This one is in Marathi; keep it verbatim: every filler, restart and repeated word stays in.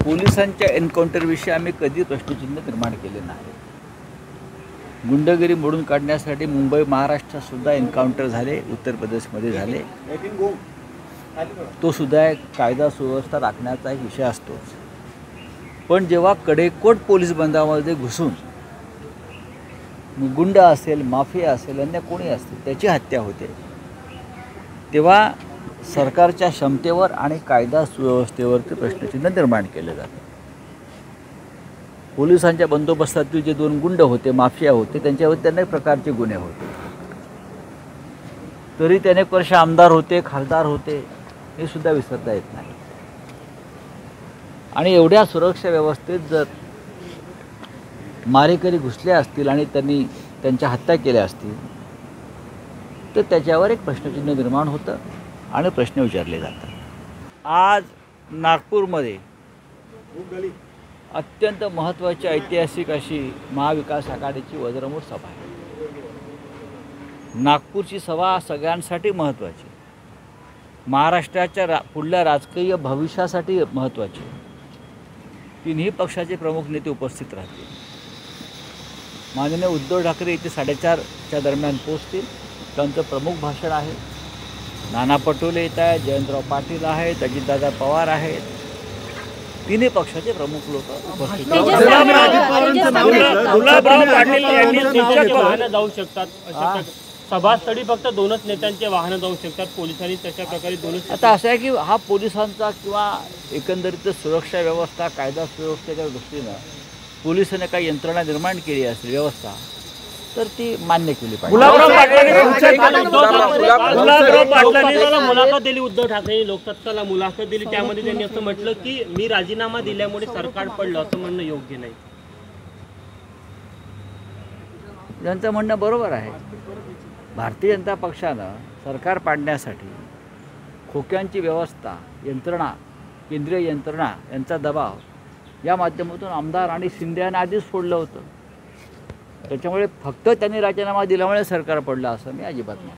पोलिसांच्या एन्काउंटरविषयी आम्ही कधी प्रश्नचिन्ह निर्माण केले नाही। गुंडगिरी मोडून काढण्यासाठी मुंबई महाराष्ट्रात सुद्धा एन्काउंटर झाले, उत्तर प्रदेशमध्ये झाले। तो सुद्धा एक कायदा सुव्यवस्था राखण्याचा एक विषय असतोच। पण जेव्हा कडेकोट पोलीस बंदामध्ये घुसून गुंड असेल, माफिया असेल, अन्य कोणी असतील त्याची हत्या होते, तेव्हा सरकारच्या क्षमतेवर आणि कायदा सुव्यवस्थेवरती प्रश्नचिन्ह निर्माण केले जाते। पोलिसांच्या बंदोबस्तातील जे दोन गुंड होते, माफिया होते, त्यांच्यावर अनेक प्रकारचे गुन्हे होते, तरी ते अनेक वर्ष आमदार होते, खासदार होते, हे सुद्धा विसरता येत नाही। आणि एवढ्या सुरक्षा व्यवस्थेत जर मारेकरी घुसले असतील आणि त्यांनी त्यांच्या हत्या केल्या असतील तर त्याच्यावर एक प्रश्नचिन्ह निर्माण होतं आणि प्रश्न विचारले जातात। आज नागपूरमध्ये अत्यंत महत्त्वाची ऐतिहासिक अशी महाविकास आघाडीची वज्रमूठ सभा आहे। नागपूरची सभा सगळ्यांसाठी महत्त्वाची, महाराष्ट्राच्या रा पुढल्या राजकीय भविष्यासाठी महत्त्वाची। तिन्ही पक्षाचे प्रमुख नेते उपस्थित राहतील। माननीय उद्धव ठाकरे इथे साडेचारच्या दरम्यान पोहोचतील, त्यांचं प्रमुख भाषण आहे। नाना पटोले येत आहेत, जयंतराव पाटील आहेत, अजितदादा पवार आहेत, तिन्ही पक्षाचे प्रमुख लोक उपस्थित गुलाबराव पाटील यांनी सूचक वाहनं जाऊ शकतात, सभास्थळी फक्त दोनच नेत्यांचे वाहनं जाऊ शकतात, पोलिसांनी तशा प्रकारे दोनच। आता असं आहे की हा पोलिसांचा किंवा एकंदरीत सुरक्षा व्यवस्था, कायदा सुव्यवस्थेच्या दृष्टीनं पोलिसांनी काही यंत्रणा निर्माण केली असेल, व्यवस्था, तर ती मान्य केली पाहिजे। गुलाबराव पाटलांनी मुलाखत दिली, उद्धव ठाकरे लोकसत्ताला मुलाखत दिली, त्यामध्ये त्यांनी असं म्हटलं की मी राजीनामा दिल्यामुळे सरकार पडलं, असं म्हणणं योग्य नाही। त्यांचं म्हणणं बरोबर आहे। भारतीय जनता पक्षानं सरकार पाडण्यासाठी खोक्यांची व्यवस्था, यंत्रणा, केंद्रीय यंत्रणा यांचा दबाव या माध्यमातून आमदार आणि शिंदे यांना आधीच फोडलं होतं। त्याच्यामुळे फक्त त्यांनी राजीनामा दिल्यामुळे सरकार पडलं असं मी अजिबात नाही।